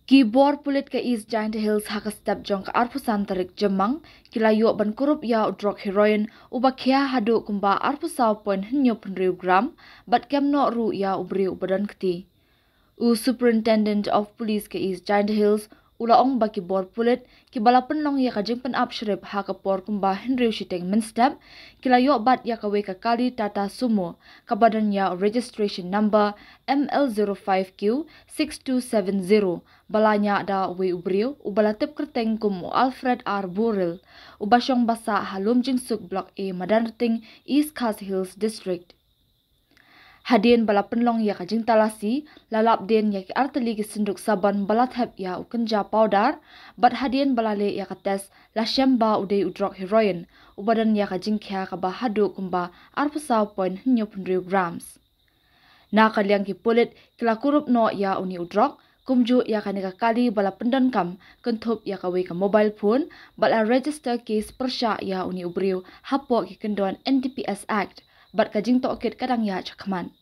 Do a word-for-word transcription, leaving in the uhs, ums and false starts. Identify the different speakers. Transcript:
Speaker 1: Kibor pulit ke East Giant Hills haka step jong ke arpusan tarik jemang kilayo ban kurup ya drok heroin ubakia hadu kumba arpusau poin henyo penriu gram bat kem no ru ya ubri ubadan keti. U Superintendent of Police ke East Giant Hills ula ong baki bor pulit ki balapan long ya kajing pen up shrip haka por kumba henriu shiteng menstep kilayo bat ya kawe kali tata sumo kabadan ya registration number M L zero five Q six two seven zero balanya da we ubriu ubalatip kerteng kum Alfred R. Burrell ubasyong basa halum jingsuk block A Madanting East Khas Hills District. Hadien bala penlong ya kajing talasi lalap den ya ki arteli ki sinduk saban balathap ya ukenja powder bat hadien balale ya kates la shemba udei udrok heroin ubadan ya kajing kya ka ba hadu kumba arpusau point henyo pendriu grams. Na kaliang ki pulit kila kurup no ya uni udrok kumju ya kanika kali bala pendan kam kentup ya kawe ka mobile phone bala register case persya ya uni ubriu hapo ki kendoan N D P S Act bat kajing tokit kadang ya chakman.